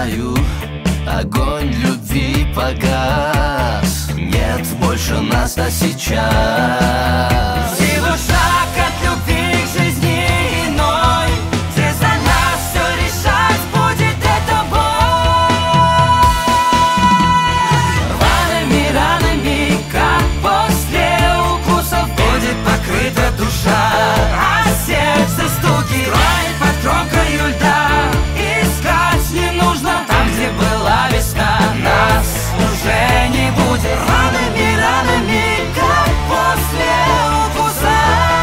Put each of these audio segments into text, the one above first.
знаю, огонь любви погас. Нет больше нас на сейчас. Всего шаг от любви к жизни иной, где за нас все решать будет это бой. Рваными ранами, как после укусов, будет покрыта душа, а сердце стуки строит под кромкою льда. Искать не нужно там, где была весна, нас уже не будет. Рваными ранами, как после укуса.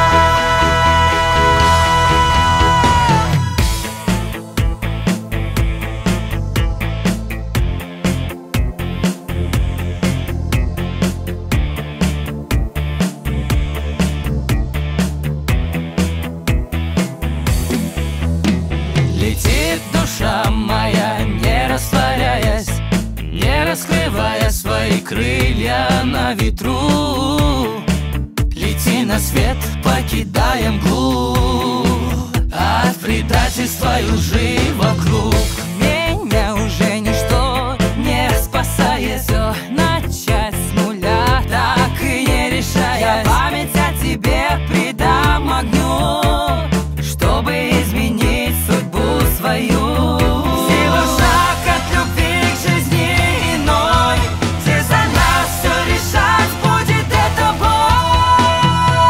Летит душа моя, не растворяясь, не раскрывая свои крылья на ветру. Лети на свет, покидая мглу от предательства и лжи вокруг. Меня уже ничто не спасает, все начать с нуля, так и не решая. Я память о тебе придам огню, чтобы изменить судьбу свою. Всего шаг от любви к жизни иной, где за нас все решать будет это бой.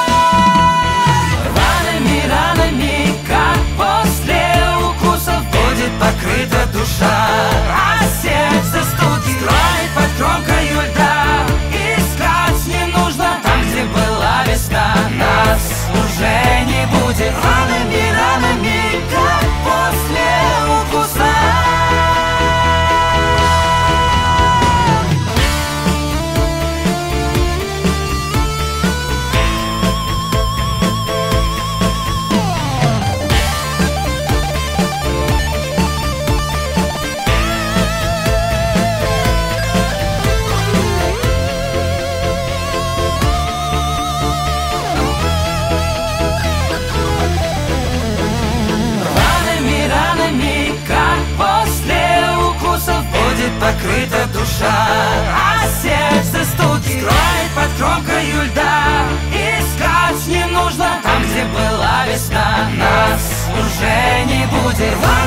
Рваными ранами, как после укусов, будет покрыта душа, а сердце стуки строит под кромкою льда. Искать не нужно там, где была весна, нас уже не будет. Рваными ранами, как после укуса. Рваными ранами, как после укусов, будет покрыта душа, а сердце стуки строит под кромкою льда. Искать не нужно там, где была весна, нас уже не будет.